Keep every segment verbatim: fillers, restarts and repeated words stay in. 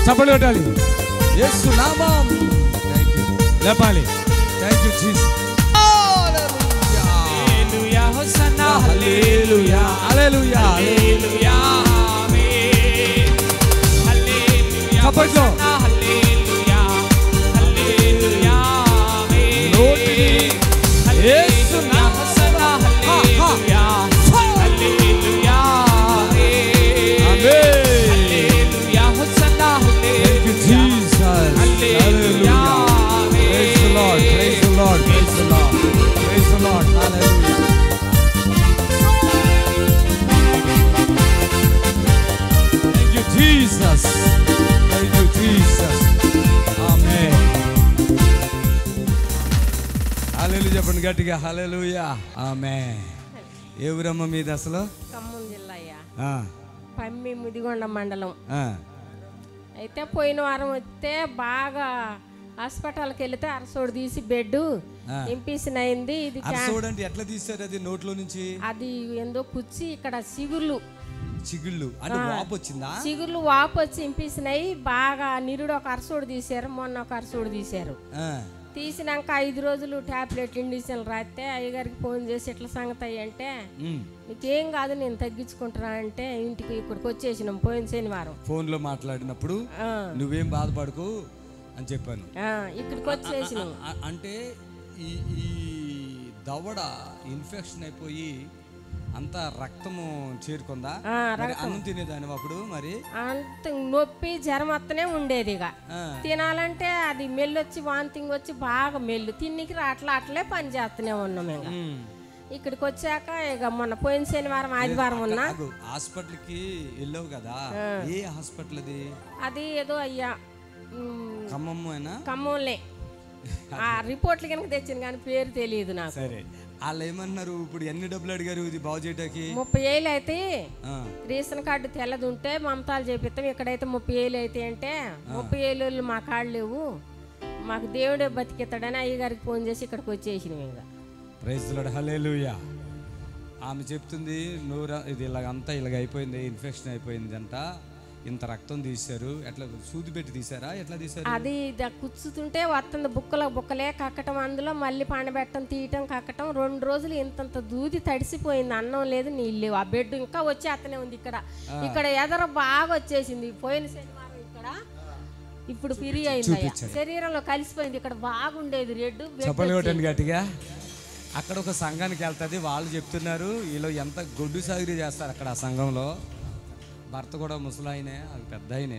చప్పట్లు కొట్టాలి. యేసు నామం లేపాలి. Thank you Jesus. Hallelujah hosanna hallelujah hallelujah hallelujah amen. Hallelujah చప్పట్లు. Hallelujah hallelujah amen. యేసు నామం hosanna hallelujah hallelujah amen. Hallelujah hosanna hallelujah hallelujah. Praise the Lord, praise the Lord, praise the Lord, praise the Lord, hallelujah. Thank you Jesus, thank you Jesus, amen. Hallelujah చెప్పండి గట్టిగా, hallelujah, amen. ఏ ఊరమ్మ మీది అసలు? ఖమ్మం జిల్లా అయ్యా, ఆ పమ్మి ముదిగొండ మండలం. ఆ అయితే పోయిన వారం వస్తే బాగా హాస్పిటల్కి వెళితే అరసోడు తీసి బెడ్ ఇంపీషన్ అయింది. ఇది చూడండి ఎట్లా తీసారు అది నోట్లో నుంచి. అది ఏందో కుచ్చి ఇక్కడ సిగుర్లు చిగుళ్ళు అంటే వాపు వచ్చిందా? చిగుర్లు వాపు వచ్చి ఇంపీషన్ అయ్యి బాగా నిరుడు ఒక అరసోడు తీశారు, మొన్న ఒక అరసోడు తీశారు. తీసినాక ఐదు రోజులు టాబ్లెట్లు ఇండిషన్లు రాస్తే అయ్యగారికి ఫోన్ చేసి ఎట్లా సంగతి అయ్యి అంటే నీకేం కాదు నేను తగ్గించుకుంటున్నా అంటే ఇంటికి ఇక్కడికి వచ్చేసినాం పోయిన శనివారం. ఫోన్ లో మాట్లాడినప్పుడు నువ్వేం బాధపడకు అని చెప్పాను. ఇక్కడికి వచ్చేసినాం. అంటే ఈ ఈ దవడ ఇన్ఫెక్షన్ అయిపోయి అంత రక్తము చేరుకుందా? అన్నం తినేదాని అప్పుడు మరి అంత నొప్పి జ్వరం వస్తూనే ఉండేది. ఇక తినాలంటే అది మెల్లొచ్చి వాంతింగ్ వచ్చి బాగా మెల్లు తిన్నికి అట్లా అట్లే పని చేస్తూనే ఉన్నాం. ఇక ఇక్కడికి వచ్చాక ఇక మొన్న పోయిన శనివారం ఆదివారం ఉన్నా హాస్పిటల్కి వెళ్ళావు కదా, ఏ హాస్పిటల్ అది? అది ఏదో అయ్యా ఖమ్మం ఖమ్మంలే. ఆ రిపోర్ట్లు కనుక తెచ్చింది కానీ పేరు తెలియదు నాకు. సరే, వాళ్ళు ఏమన్నారు? ఇప్పుడు ఎన్ని డబ్బులు అడిగారు ఇది బాగు చేయడానికి? ముప్పై ఏళ్ళు అయితే రేషన్ కార్డు తెల్లది ఉంటే మమతాలు చేపిస్తాం, ఇక్కడైతే ముప్పై ఏళ్ళు అయితే అంటే ముప్పై ఏళ్ళు మా కాళ్ళు లేవు, మాకు దేవుడే బతికిస్తాడని అయ్యగారికి ఫోన్ చేసి ఇక్కడికి వచ్చేసినాం. ఇంకా ప్రైజ్ ది లార్డ్, హల్లెలూయా. ఆమె చెప్తుంది నూరా ఇది ఇలాగంతా ఇలాగ అయిపోయింది, ఇన్ఫెక్షన్ అయిపోయింది అంట, ఇంత రక్తం తీశారు. ఎట్లా సూది పెట్టి తీసారా? ఎట్లా తీసారు? అది కూర్చుతుంటే వస్తుంది బుక్కల బుక్కలే కక్కటం, అందులో మళ్ళీ పండబెట్టడం తీయటం కక్కటం. రెండు రోజులు ఇంతంత దూది తడిసిపోయింది, అన్నం లేదు నీళ్ళు లేవు. ఆ బెడ్ ఇంకా వచ్చి అతనే ఉంది. ఇక్కడ ఇక్కడ ఎదర బాగా వచ్చేసింది పోయిన శనివారం. ఇక్కడ ఇప్పుడు పిరి అయింది, శరీరంలో కలిసిపోయింది. ఇక్కడ బాగుండేది రెడ్. చెప్పలేటండి గట్టిగా. అక్కడ ఒక సంఘానికి వెళ్తుంది, వాళ్ళు చెప్తున్నారు వీళ్ళు ఎంత గొడ్డు సాగిరి చేస్తారు అక్కడ. ఆ సంఘంలో భర్త కూడా ముసలాయనే, అది పెద్ద ఆయనే.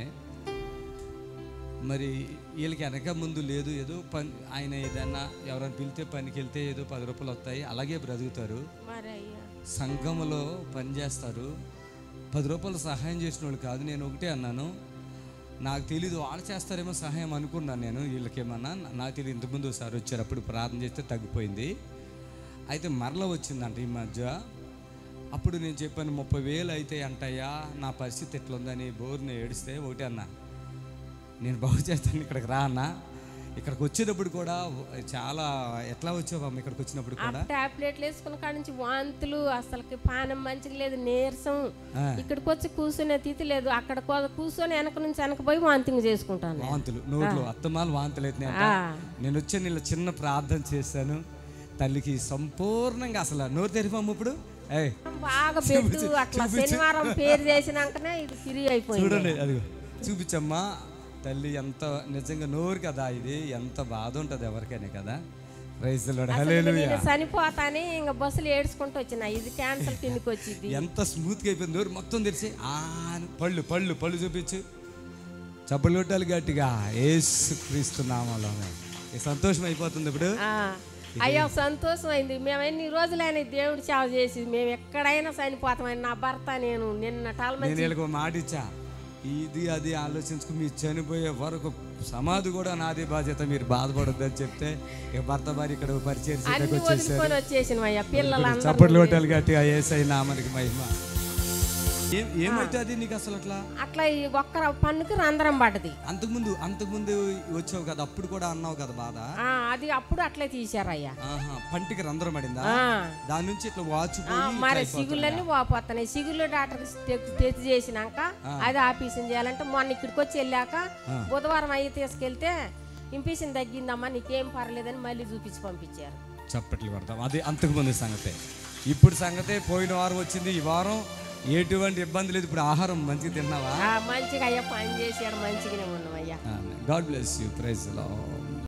మరి వీళ్ళకి వెనక ముందు లేదు, ఏదో పని ఆయన ఏదన్నా ఎవరైనా పిలితే పనికి వెళ్తే ఏదో పది రూపాయలు వస్తాయి, అలాగే బ్రతుకుతారు. సంఘంలో పని చేస్తారు, పది రూపాయలు సహాయం చేసిన వాళ్ళు కాదు. నేను ఒకటే అన్నాను, నాకు తెలీదు వాళ్ళు చేస్తారేమో సహాయం అనుకున్నాను నేను. వీళ్ళకేమన్నా నాకు తెలియదు. ఇంతకుముందు ఒకసారి వచ్చారు, అప్పుడు ప్రార్థన చేస్తే తగ్గిపోయింది. అయితే మరల వచ్చిందంట ఈ మధ్య. అప్పుడు నేను చెప్పాను ముప్పై వేలు అయితే అంటయ్యా, నా పరిస్థితి ఎట్లుందని బోర్ని ఏడిస్తే ఒకటి అన్నా, నేను బాగు చేస్తాను ఇక్కడికి రా అన్న. ఇక్కడికి వచ్చేటప్పుడు కూడా చాలా ఎట్లా వచ్చావు అమ్మ? ఇక్కడికి వచ్చినప్పుడు కూడా టాబ్లెట్లు వేసుకున్న కాడ నుంచి వాంతులు, అసలుకి పానం మంచిగా లేదు, నీరసం. ఇక్కడికి వచ్చి కూర్చునే తీతి లేదు. అక్కడ కూర్చొని వెనక నుంచి వెనకపోయి వాంతింగ్ చేసుకుంటాను. వాంతులు నోట్లో అత్తమాలు వాంతులు అయితే నేను వచ్చి నీళ్ళ చిన్న ప్రార్థన చేశాను. తల్లికి సంపూర్ణంగా అసలు నోరు తెరిపాము. ఇప్పుడు బాగా పెట్టు అట్లా శనివారం పేరు చేసినాకనే ఇది ఫ్రీ అయిపోయింది. చూడండి అది చూపించమ్మా. తల్లి ఎంత నిజంగా నోరు కదా, ఇది ఎంత బాధ ఉంటుంది ఎవరికైనా కదా. Praise the Lord, hallelujah. చనిపోతాని ఇంకా బస్సులు ఏడ్చుకుంటూ వచ్చిన, ఇది క్యాన్సల్ కిందకి వచ్చింది. ఎంత స్మూత్గా అయిపోయింది నోరు మొత్తం తెరిచి. ఆ పళ్ళు పళ్ళు పళ్ళు చూపించు, చప్పలు కొట్టాలి గట్టిగా. యేసు క్రీస్తు నామములో సంతోషం అయిపోతుంది ఇప్పుడు. అయ్యో సంతోషం అయింది. మేము ఎన్ని రోజులైనా దేవుడు సేవ చేసి మేము ఎక్కడైనా చనిపోతామని నా భర్త నేను నిన్న నేను మాట ఇచ్చా, ఇది అది ఆలోచించుకుని మీరు చనిపోయే వరకు సమాధి కూడా నాది బాధ్యత, మీరు బాధపడద్దు అని చెప్తే ఇక భర్త భార్య ఇక్కడ పరిచయం వచ్చేసాను. చప్పట్లు కొట్టాలి గట్టిగా. యేసయ్య నామమునకి మహిమ. ఏమైతే అది నీకు అసలు అట్లా అట్లా ఈ ఒక్క పన్నుకి రంధ్రం పడ్డది. అంతకుముందు అంతకుముందు వచ్చావు కదా, అప్పుడు కూడా అన్నావు కదా బాధ. అది అప్పుడు అట్లే తీసారయ్యా. పంటికి రంధ్రం పడిందా, దాని నుంచి ఇట్లా వాచు మరి సిగుళ్ళన్నీ వాపోతున్నాయి. సిగుళ్ళు డాక్టర్ తెచ్చి చేసినాక అది ఆపరేషన్ చేయాలంటే మొన్న ఇక్కడికి వచ్చి వెళ్ళాక బుధవారం అయ్యి తీసుకెళ్తే ఇంపేషన్ తగ్గిందమ్మా నీకేం పర్లేదని మళ్ళీ చూపించి పంపించారు. చప్పట్లు కొడతాం. అది అంతకుముందు సంగతే. ఇప్పుడు సంగతే పోయిన వారం వచ్చింది, ఈ వారం ఎటువంటి ఇబ్బంది లేదు. ఇప్పుడు ఆహారం మంచిగా తిన్నావా? మంచిగా అయ్యా పని చేశాడు, మంచిగానే ఉన్నాం అయ్యా. God bless you. Praise the lord.